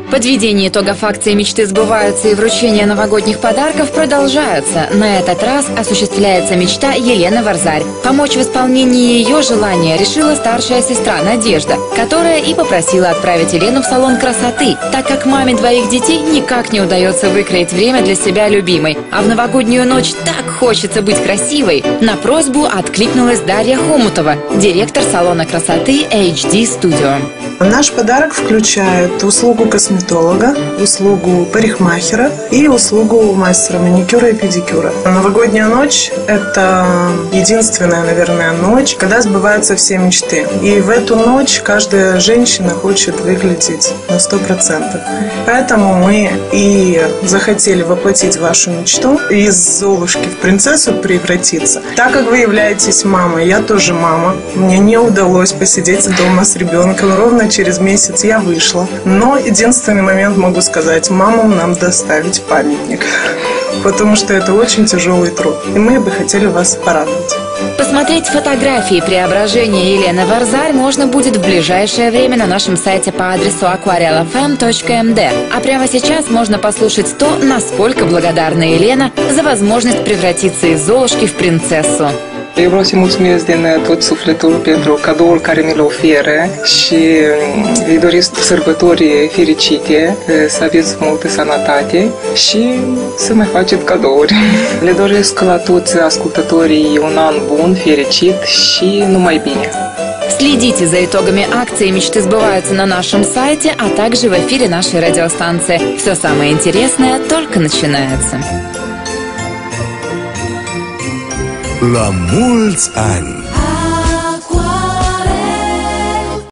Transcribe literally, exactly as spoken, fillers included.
Подведение итогов акции «Мечты сбываются» и вручение новогодних подарков продолжаются. На этот раз осуществляется мечта Елены Варзарь. Помочь в исполнении ее желания решила старшая сестра Надежда, которая и попросила отправить Елену в салон красоты, так как маме двоих детей никак не удается выкроить время для себя любимой. А в новогоднюю ночь так хочется быть красивой. На просьбу откликнулась Дарья Хомутова, директор салона красоты эйч ди Studio. Наш подарок включает услугу косметолога, услугу парикмахера и услугу мастера маникюра и педикюра. Новогодняя ночь – это единственная, наверное, ночь, когда сбываются все мечты. И в эту ночь каждая женщина хочет выглядеть на сто процентов. Поэтому мы и захотели воплотить вашу мечту, из Золушки в принцессу превратиться. Так как вы являетесь мамой, я тоже мама. Мне не удалось посидеть дома с ребенком. Ровно через месяц я вышла. Но единственный момент могу сказать: мамам нам доставить памятник. Потому что это очень тяжелый труд. И мы бы хотели вас порадовать. Посмотреть фотографии преображения Елены Варзарь можно будет в ближайшее время на нашем сайте по адресу акварел эф эм точка эм дэ. А прямо сейчас можно послушать то, насколько благодарна Елена за возможность превратиться из Золушки в принцессу. Eu vreau să-i mulțumesc din tot sufletul pentru cadoul care mi-l oferă și îi doresc sărbători fericite, să aveți multă sănătate și să mai faceți cadouri. Le doresc la toți ascultătorii un an bun, fericit și numai bine. Следите за итогами акции «Мечты сбываются» на нашем сайте, а также в эфире нашей радиостанции. Все самое интересное только начинается. La mulți ani!